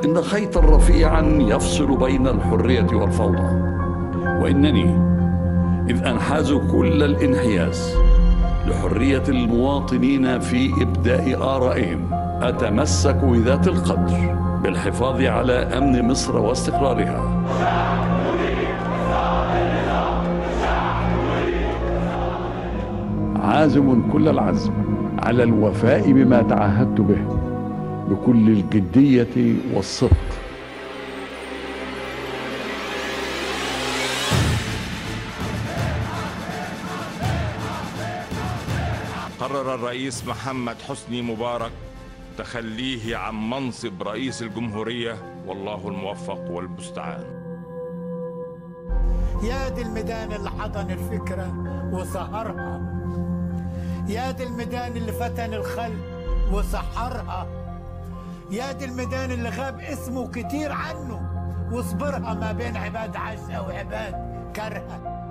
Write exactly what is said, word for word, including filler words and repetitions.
إن خيطا رفيعا يفصل بين الحرية والفوضى، وإنني إذ أنحاز كل الانحياز لحرية المواطنين في إبداء آرائهم، أتمسك بذات القدر بالحفاظ على أمن مصر واستقرارها. عازم كل العزم على الوفاء بما تعهدت به بكل الجدية والصدق. قرر الرئيس محمد حسني مبارك تخليه عن منصب رئيس الجمهورية، والله الموفق والمستعان. يا دي الميدان اللي حضن الفكرة وسهرها، يا دي الميدان اللي فتن الخلق وسحرها، يا دي الميدان اللي غاب اسمه كتير عنه وصبرها ما بين عباد عزة وعباد كرهة.